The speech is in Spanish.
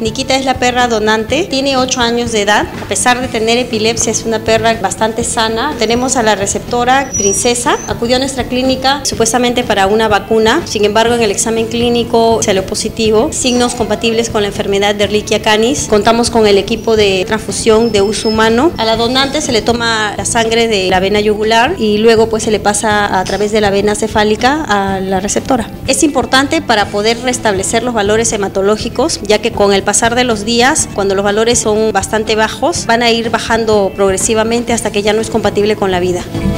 Nikita es la perra donante, tiene 8 años de edad. A pesar de tener epilepsia, es una perra bastante sana. Tenemos a la receptora Princesa, acudió a nuestra clínica supuestamente para una vacuna. Sin embargo, en el examen clínico salió positivo, signos compatibles con la enfermedad de Ehrlichia canis. Contamos con el equipo de transfusión de uso humano. A la donante se le toma la sangre de la vena yugular y luego pues se le pasa a través de la vena cefálica a la receptora. Es importante para poder restablecer los valores hematológicos, ya que con el pasar de los días, cuando los valores son bastante bajos, van a ir bajando progresivamente hasta que ya no es compatible con la vida.